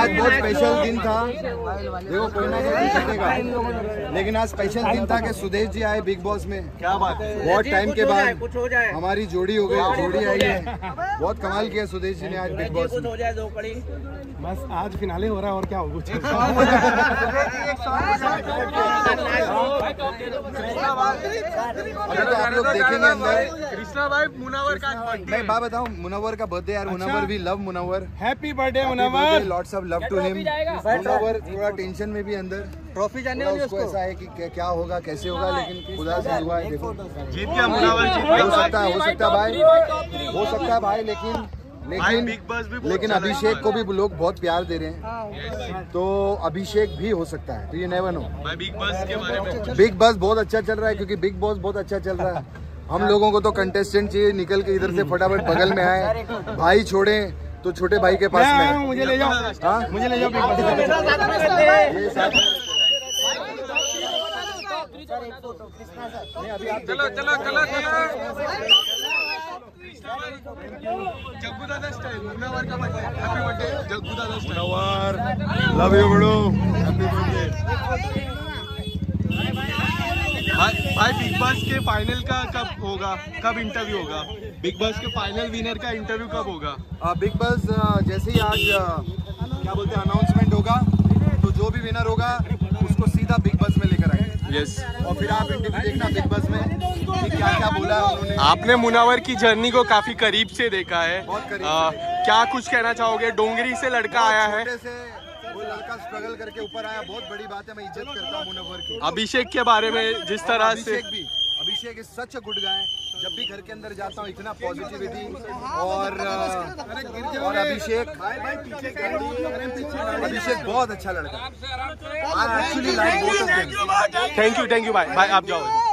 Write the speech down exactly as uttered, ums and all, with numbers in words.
आज बहुत स्पेशल दिन था, देखो कोई ना कोई जीतेगा, लेकिन आज स्पेशल दिन था कि सुदेश जी आए बिग बॉस में। क्या बात है, बहुत टाइम के बाद हमारी जोड़ी हो गई, जोड़ी आई है, बहुत कमाल किया सुदेश जी ने आज बिग बॉस में। बस आज फिनाले हो रहा है और क्या होगा। अभी तो आप लोग देखेंगे अंदर। कृष्णा भाई मुनावर का मैं बात बताऊं, मुनव्वर का बर्थडे यार, मुनव्वर भी love Munawar, happy birthday Munawar, lots of love to him. Munawar थोड़ा टेंशन में भी अंदर, ट्रॉफी जानने वाली उसको ऐसा है कि क्या होगा कैसे होगा, लेकिन खुदा से हुआ है, देखो जीत गया मुनव्वर। हो सकता है, हो सकता है भाई, हो सकता है भाई, लेकिन लेकिन लेकिन अभिषेक को भी लोग बहुत प्यार दे रहे हैं, तो अभिषेक भी हो सकता है, तो ये नेवर नो। बिग बॉस के बारे में, बिग बॉस बहुत अच्छा चल रहा है, क्योंकि बिग बॉस बहुत अच्छा चल रहा है। हम लोगों को तो कंटेस्टेंट चाहिए, निकल के इधर से फटाफट बगल में आए, भाई छोड़े तो छोटे भाई के पास में। मुझे ले जाओ, हाँ मुझे ले जाओ बिग बॉस। चलो चलो चलो चलो। जग्गू दादा स्टाइल, मुनव्वर का birthday, happy birthday Jaggu Dada style. Munawar love you bro, happy birthday. भाई भाई बिग बॉस के फाइनल का कब होगा, कब इंटरव्यू होगा? बिग बॉस के फाइनल विनर का इंटरव्यू कब होगा? बिग बॉस जैसे ही आज क्या बोलते हैं अनाउंसमेंट होगा, तो जो भी विनर होगा उसको सीधा बिग बॉस में लेकर आएंगे। यस, और फिर आप इंटरव्यू देखना बिग बॉस में कि क्या क्या बोला है उन्होंने। आपने मुनव्वर की जर्नी को काफी करीब से देखा है, बहुत करीब आ, क्या कुछ कहना चाहोगे? डोंगरी से लड़का आया है, से वो लड़का स्ट्रगल करके ऊपर आया, बहुत बड़ी बात है, मैं इज्जत करता हूँ मुनव्वर की। अभिषेक के बारे में जिस तरह से, अभिषेक भी, अभिषेक is such a good guy, जब भी घर के अंदर जाता हूँ इतना पॉजिटिविटी, और और अभिषेक अभिषेक बहुत अच्छा लड़का है। थैंक यू थैंक यू भाई, भाई आप जाओ।